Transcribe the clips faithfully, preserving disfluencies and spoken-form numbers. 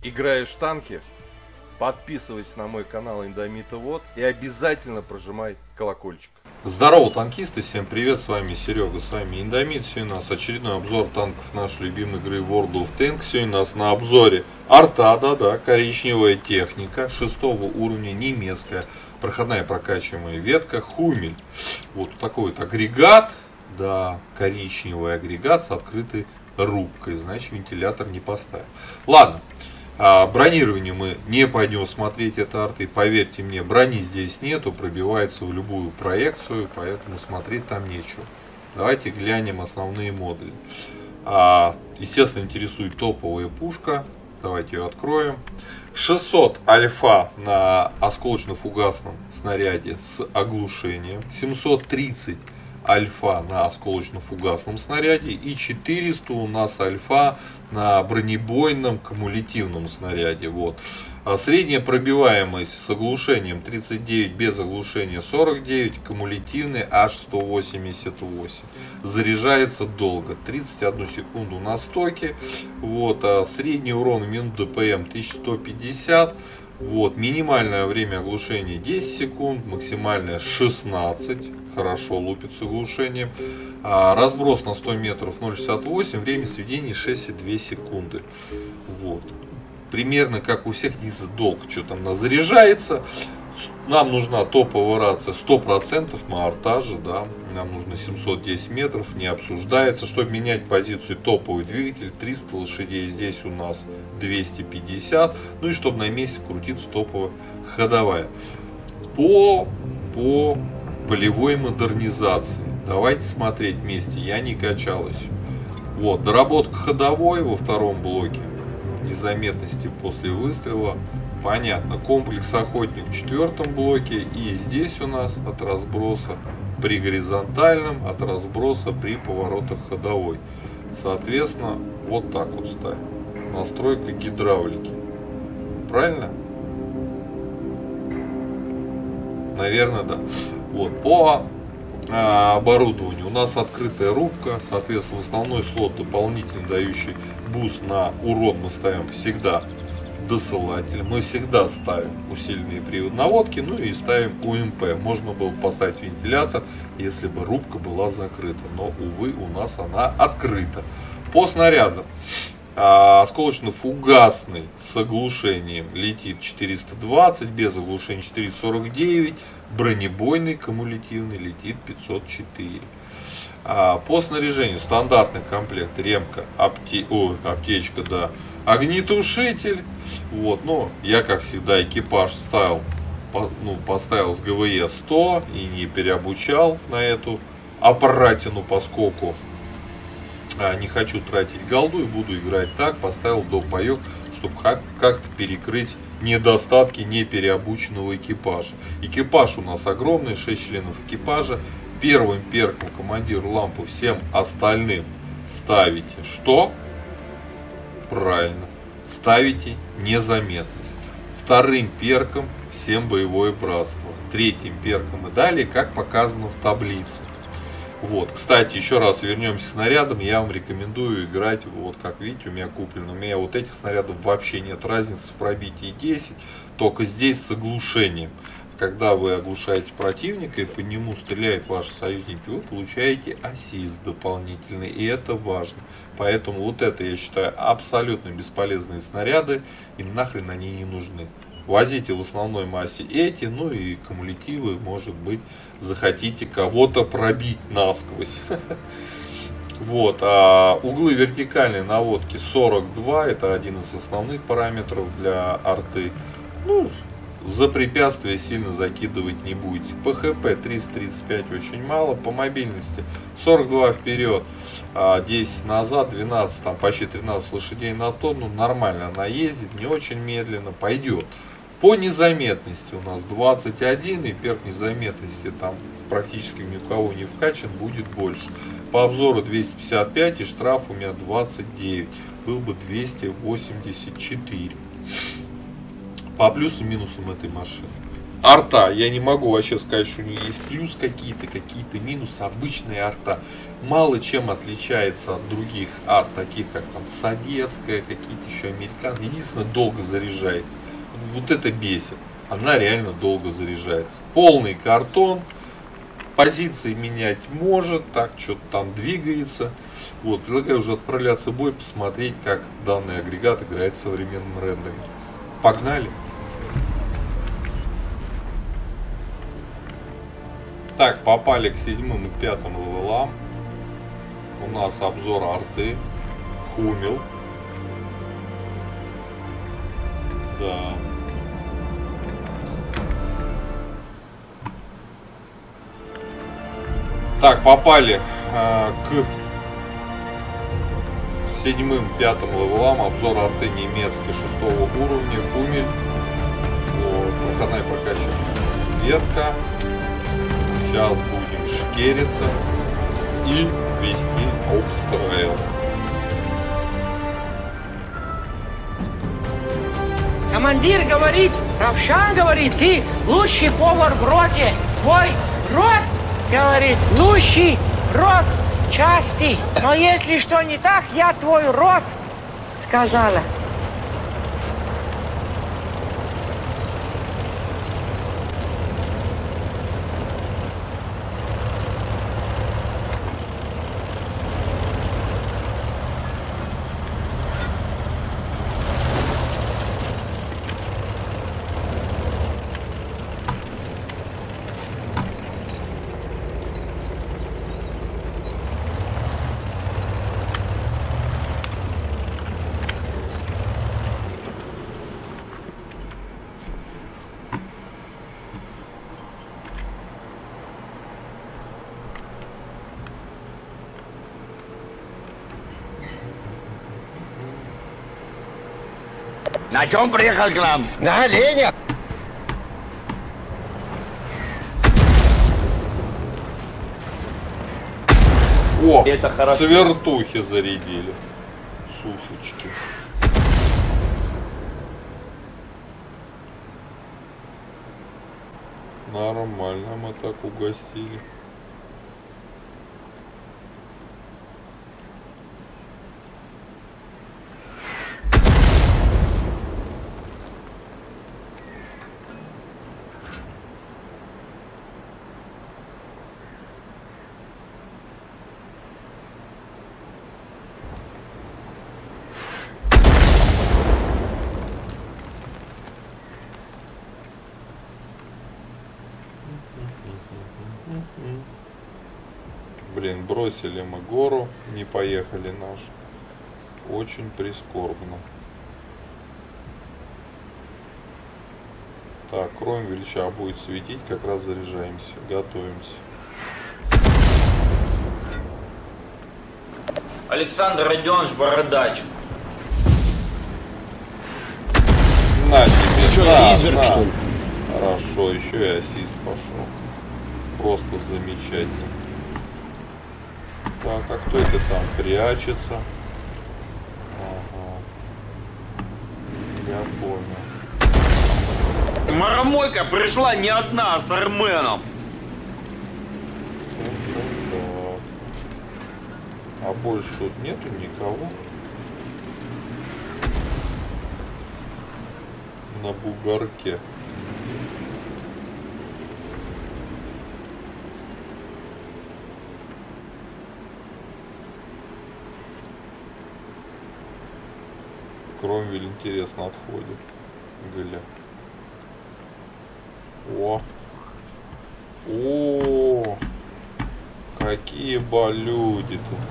Играешь в танки? Подписывайся на мой канал Индомитовод и обязательно прожимай колокольчик. Здорово, танкисты, всем привет, с вами Серега, с вами Индомит. Сегодня у нас очередной обзор танков нашей любимой игры World of Tanks. Сегодня у нас на обзоре арта, да-да, коричневая техника, шестого уровня, немецкая, проходная прокачиваемая ветка, Хумель. Вот такой вот агрегат, да, коричневый агрегат с открытой рубкой, значит вентилятор не поставил. Ладно. А бронирование мы не пойдем смотреть это арты. Поверьте мне, брони здесь нету, пробивается в любую проекцию, поэтому смотреть там нечего. Давайте глянем основные модули. А, естественно, интересует топовая пушка. Давайте ее откроем. шестьсот альфа на осколочно-фугасном снаряде с оглушением. семьсот тридцать альфа на осколочно-фугасном снаряде и четыреста у нас альфа на бронебойном кумулятивном снаряде. Вот. А средняя пробиваемость с оглушением тридцать девять, без оглушения сорок девять, кумулятивный аж сто восемьдесят восемь. Заряжается долго, тридцать одну секунду на стоке. Вот. А средний урон в минуту ДПМ тысяча сто пятьдесят. Вот. Минимальное время оглушения десять секунд, максимальное шестнадцать. Хорошо лупит с оглушением. А, разброс на сто метров ноль шестьдесят восемь. Время сведения шесть и две секунды. Вот. Примерно как у всех долг. Что там она заряжается. Нам нужна топовая рация сто процентов. Мы артажи, да. Нам нужно семьсот десять метров. Не обсуждается. Чтобы менять позицию, топовый двигатель триста лошадей. Здесь у нас двести пятьдесят. Ну и чтобы на месте крутиться топовая ходовая. По... по... полевой модернизации. Давайте смотреть вместе. Я не качалась. Вот, доработка ходовой во втором блоке. Незаметности после выстрела. Понятно. Комплекс охотник в четвертом блоке. И здесь у нас от разброса при горизонтальном, от разброса при поворотах ходовой. Соответственно, вот так вот ставим. Настройка гидравлики. Правильно? Наверное, да. Вот, по а, оборудованию у нас открытая рубка, соответственно, основной слот дополнительно дающий буст на урон мы ставим всегда досылатель. Мы всегда ставим усиленные привод наводки, ну и ставим УМП. Можно было поставить вентилятор, если бы рубка была закрыта, но, увы, у нас она открыта. По снарядам. Осколочно-фугасный с оглушением летит четыреста двадцать, без оглушения четыреста сорок девять, бронебойный кумулятивный летит пятьсот четыре. А по снаряжению стандартный комплект: ремка, апте... О, аптечка, да, огнетушитель. Вот, но я, как всегда, экипаж ставил, ну, поставил с ГВЕ сто и не переобучал на эту аппаратину, поскольку не хочу тратить голду и буду играть так. Поставил до паёк, чтобы как-то перекрыть недостатки непереобученного экипажа. Экипаж у нас огромный, шесть членов экипажа. Первым перком командир лампу, всем остальным ставите что? Правильно, ставите незаметность. Вторым перком всем боевое братство. Третьим перком и далее, как показано в таблице. Вот, кстати, еще раз вернемся к снарядам. Я вам рекомендую играть, вот как видите, у меня куплено. У меня вот этих снарядов вообще нет разницы в пробитии десять, только здесь с оглушением. Когда вы оглушаете противника и по нему стреляют ваши союзники, вы получаете ассист дополнительный, и это важно. Поэтому вот это, я считаю, абсолютно бесполезные снаряды, им нахрен они не нужны. Возите в основной массе эти, ну и кумулятивы, может быть, захотите кого-то пробить насквозь. Вот, а углы вертикальной наводки сорок два, это один из основных параметров для арты. Ну, за препятствия сильно закидывать не будете. ПХП триста тридцать пять очень мало, по мобильности сорок два вперед, десять назад, двенадцать, там почти тринадцать лошадей на тонну, нормально она ездит, не очень медленно, пойдет. По незаметности у нас двадцать один, и перк незаметности там практически ни у кого не вкачан, будет больше. По обзору двести пятьдесят пять, и штраф у меня двадцать девять, был бы двести восемьдесят четыре. По плюсам и минусам этой машины. Арта, я не могу вообще сказать, что у нее есть плюс какие-то, какие-то минусы. Обычная арта мало чем отличается от других арт, таких как там советская, какие-то еще американские. Единственное, долго заряжается. Вот это бесит. Она реально долго заряжается. Полный картон. Позиции менять может, так что-то там двигается. Вот, предлагаю уже отправляться в бой, посмотреть, как данный агрегат играет в современном рендере. Погнали! Так, попали к седьмым и пятым левелам. У нас обзор арты. Хумил. Да. Так, попали э, к седьмым, пятым левелам. Обзор арты немецкой шестого уровня. Хумель. Вот, проходная прокачка ветка. Сейчас будем шкериться и вести обстрел. Командир говорит, Равшан говорит, ты лучший повар в роте. Твой рот, говорит, лучший рот части. Но если что не так, я твой рот сказала. На чем приехал к нам? На оленях. О, это хорошо. Свертухи зарядили. Сушечки. Нормально мы так угостили. Блин, бросили мы гору, не поехали наш. Очень прискорбно. Так, Кромвель сейчас будет светить, как раз заряжаемся, готовимся. Александр Родионович Бородач. На тебе, Что, на, изверг, на. что ли? Хорошо, еще и ассист пошел. Просто замечательно. Так, а кто это там прячется? Ага. Я понял. Марамойка пришла не одна, а с Арменом. Так, так, так. А больше тут нету никого? На бугорке. Кромвель, интересно, отходит. Гля. О. О. Какие балюди тут.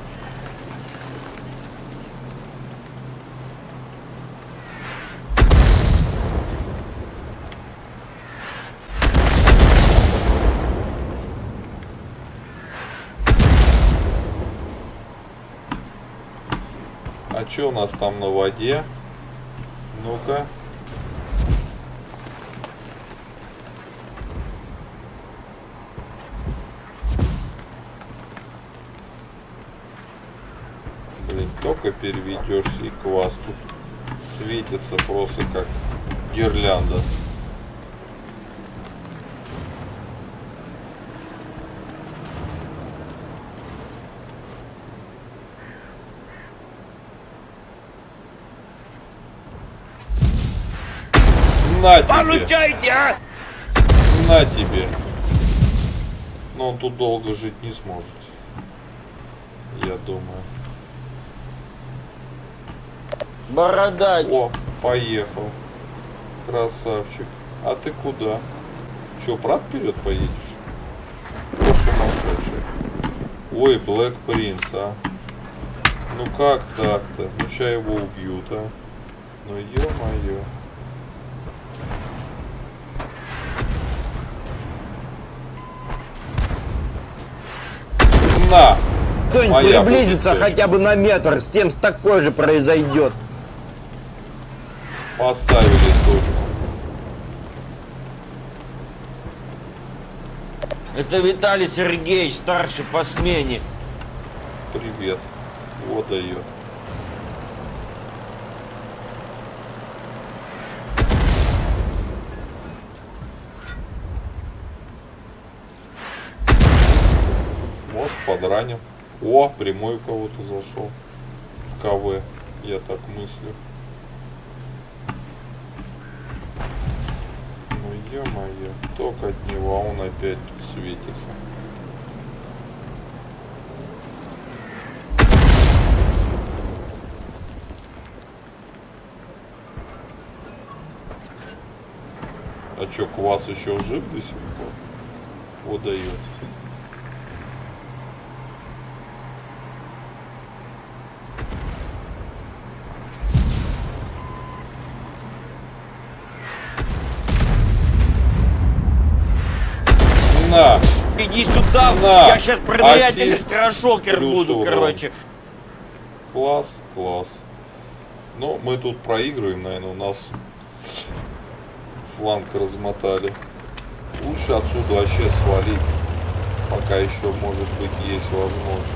А что у нас там на воде? Ну-ка. Блин, только переведешься, и квас тут светится просто как гирлянда. На тебе. Получайте, а! На тебе. Но он тут долго жить не сможет. Я думаю. Бородач. О, поехал. Красавчик. А ты куда? Че, брат вперед поедешь? О, сумасшедший. Ой, Блэк Принц, а. Ну как так-то? Ну ща его убьют, а. Ну ё-моё. На! Кто-нибудь Моя приблизится будет хотя бы на метр, с тем такое же произойдет. Поставили точку. Это Виталий Сергеевич, старший по смене. Привет. Вот дает. Может, подраним. О, прямой у кого-то зашел. В КВ. Я так мыслю. Ну ё-моё. Только от него, а он опять тут светится. А чё, квас еще жив до сих пор? Вот дает. На! Иди сюда, На. я сейчас проверять Ассист электрошокер плюс буду, урон. короче. Класс, класс. Но мы тут проигрываем, наверное, у нас фланг размотали. Лучше отсюда вообще свалить, пока еще, может быть, есть возможность.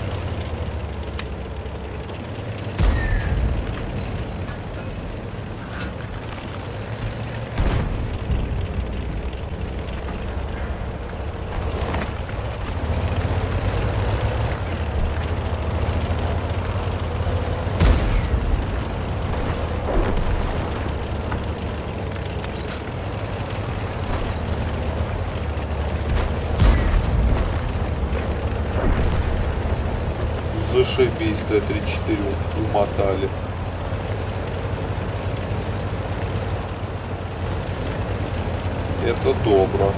Зашибись, Т тридцать четыре умотали. Это добро.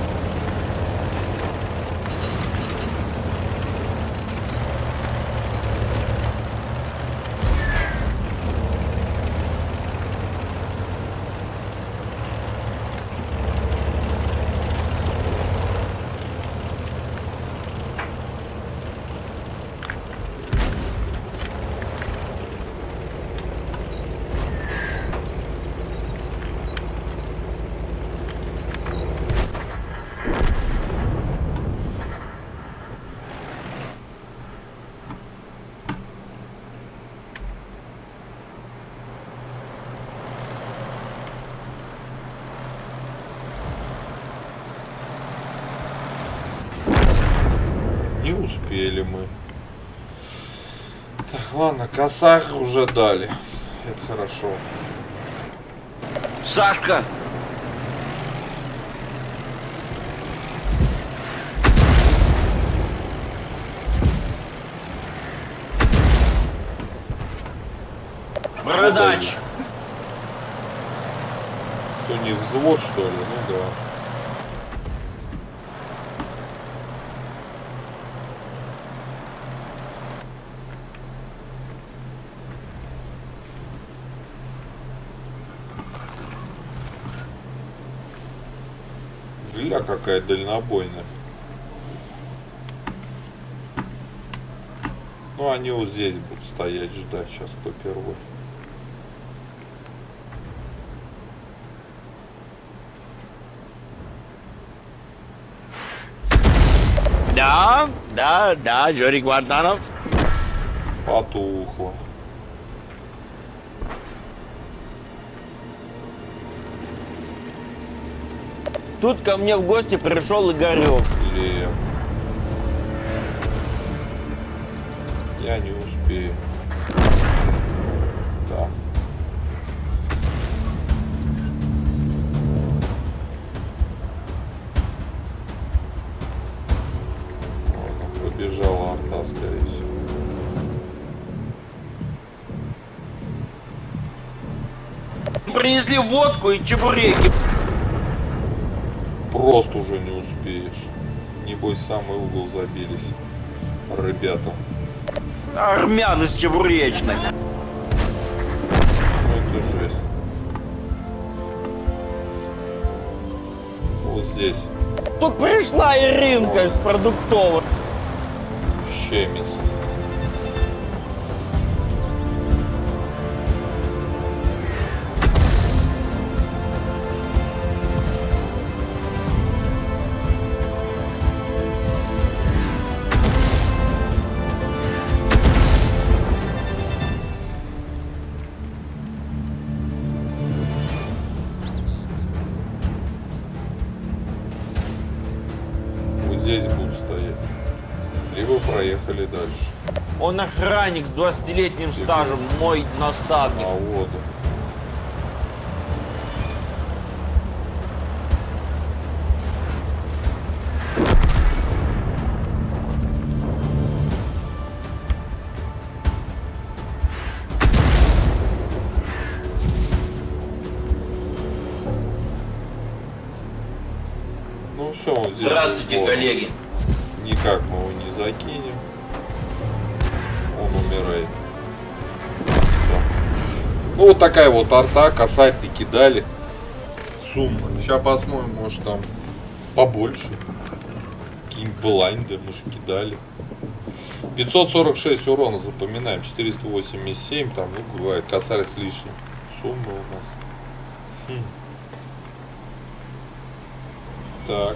Не успели мы. Так, ладно, косах уже дали. Это хорошо. Сашка! Бородач! У них взвод, что ли? Ну да. Гля какая дальнобойная. Ну они вот здесь будут стоять, ждать сейчас по первой. Да, да, да, Юрий Квартанов. Потухло. Тут ко мне в гости пришел Игорек. Лев. Я не успею. Да. Бежала арта, скорее всего. Принесли водку и чебуреки. Просто уже не успеешь. Небось, в самый угол забились ребята. Армян из чебуречной. Ну это жесть. Вот здесь Тут пришла Иринка из продуктовой. щемится. Здесь будут стоять. Либо проехали дальше. Он охранник с двадцатилетним стажем, мой наставник. На воду. Ну все, он здесь. Здравствуйте, коллеги. Никак мы его не закинем. Он умирает. Всё. Ну вот такая вот арта, касательно кидали. Сумма. Сейчас посмотрим, может там побольше. Какие-нибудь блайнды, может, кидали. пятьсот сорок шесть урона, запоминаем. четыреста восемьдесят семь, там, ну, бывает, косарь с лишним. Сумма у нас. Хм. Так.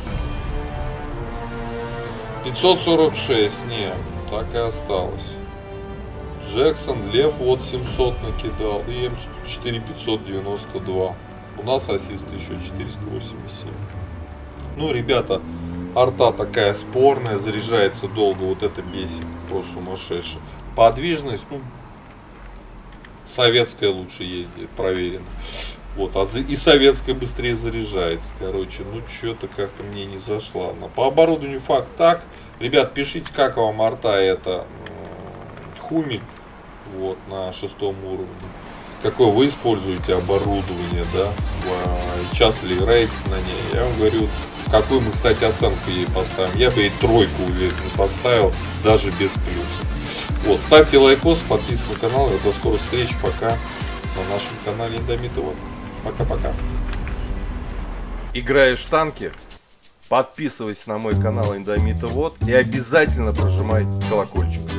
пятьсот сорок шесть, не, так и осталось. Джексон, Лев вот семьсот накидал. И эм четыре пятьсот девяносто два. У нас ассист еще четыреста восемьдесят семь. Ну, ребята, арта такая спорная, заряжается долго, вот это бесит, просто сумасшедшее. Подвижность, ну, советская лучше ездит, проверено. Вот, а и советская быстрее заряжается. Короче, ну что-то как-то мне не зашла. Но по оборудованию факт так. Ребят, пишите, как вам арта это Хуми. Вот, на шестом уровне. Какое вы используете оборудование, да? Часто ли играете на ней? Я вам говорю, какую мы, кстати, оценку ей поставим. Я бы ей тройку, уверенно, поставил, даже без плюса. Вот, ставьте лайкос, подписывайтесь на канал. И до скорых встреч, пока на нашем канале Индомит Вот. Пока-пока. Играешь в танки? Подписывайся на мой канал Индомит Вот и обязательно прожимай колокольчик.